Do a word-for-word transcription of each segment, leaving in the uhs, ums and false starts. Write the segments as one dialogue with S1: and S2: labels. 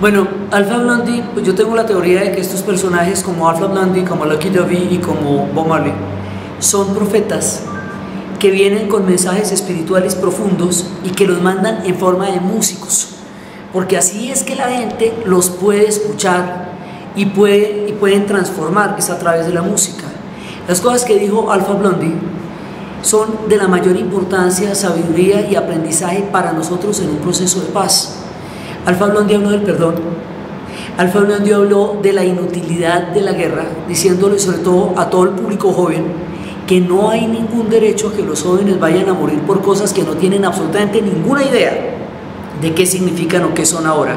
S1: Bueno, Alpha Blondy, pues yo tengo la teoría de que estos personajes como Alpha Blondy, como Lucky Dube y como Bob Marley son profetas que vienen con mensajes espirituales profundos y que los mandan en forma de músicos, porque así es que la gente los puede escuchar y, puede, y pueden transformar, es a través de la música. Las cosas que dijo Alpha Blondy son de la mayor importancia, sabiduría y aprendizaje para nosotros en un proceso de paz. Alpha Blondy habló del perdón. Alpha Blondy habló de la inutilidad de la guerra, diciéndole sobre todo a todo el público joven que no hay ningún derecho a que los jóvenes vayan a morir por cosas que no tienen absolutamente ninguna idea de qué significan o qué son ahora.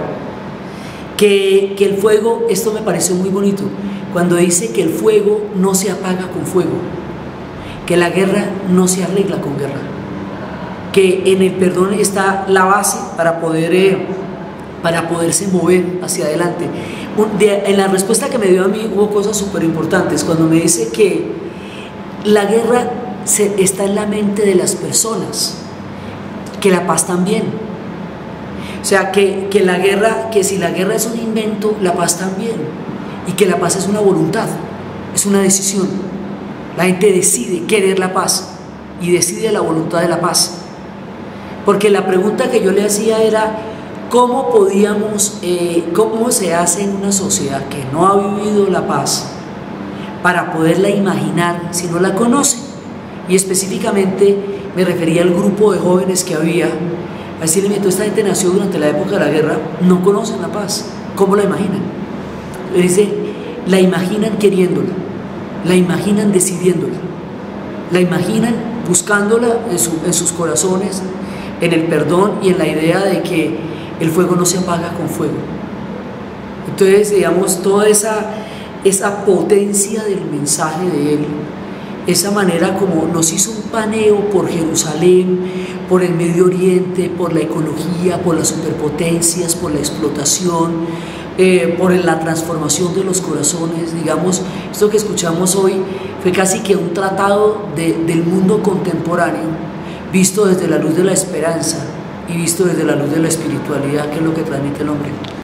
S1: Que, que el fuego, esto me pareció muy bonito, cuando dice que el fuego no se apaga con fuego, que la guerra no se arregla con guerra, que en el perdón está la base para poder... Eh, para poderse mover hacia adelante. De, en la respuesta que me dio a mí hubo cosas súper importantes, cuando me dice que la guerra se, está en la mente de las personas, que la paz también. O sea, que, que la guerra, que si la guerra es un invento, la paz también, y que la paz es una voluntad, es una decisión. La gente decide querer la paz y decide la voluntad de la paz. Porque la pregunta que yo le hacía era: ¿cómo podíamos, eh, cómo se hace en una sociedad que no ha vivido la paz para poderla imaginar si no la conoce? Y específicamente me refería al grupo de jóvenes que había, a decirle: toda esta gente nació durante la época de la guerra, no conocen la paz, ¿cómo la imaginan? Le dice: la imaginan queriéndola, la imaginan decidiéndola, la imaginan buscándola en, su, en sus corazones, en el perdón y en la idea de que el fuego no se apaga con fuego. Entonces, digamos, toda esa, esa potencia del mensaje de él, esa manera como nos hizo un paneo por Jerusalén, por el Medio Oriente, por la ecología, por las superpotencias, por la explotación, eh, por la transformación de los corazones. Digamos, esto que escuchamos hoy fue casi que un tratado de, del mundo contemporáneo, visto desde la luz de la esperanza y visto desde la luz de la espiritualidad, que es lo que transmite el hombre.